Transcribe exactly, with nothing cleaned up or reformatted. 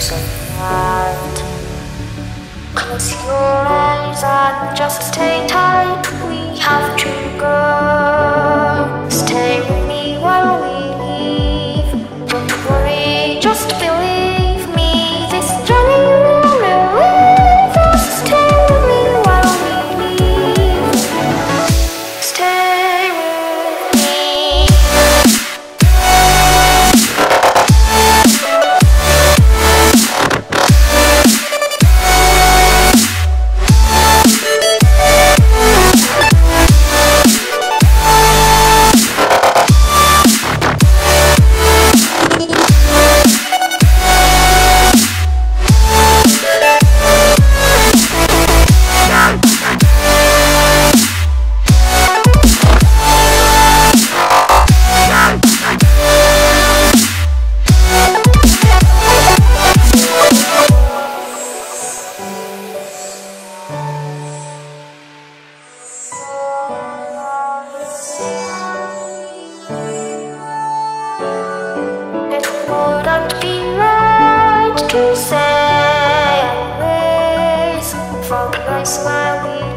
sunlight. Close your eyes and just stay tight. We have to go. Stay with me while we leave. Don't worry, just believe me. This journey will relieve us. Stay with me while we leave. Stay with me. Wouldn't be right to say anyways from the place where we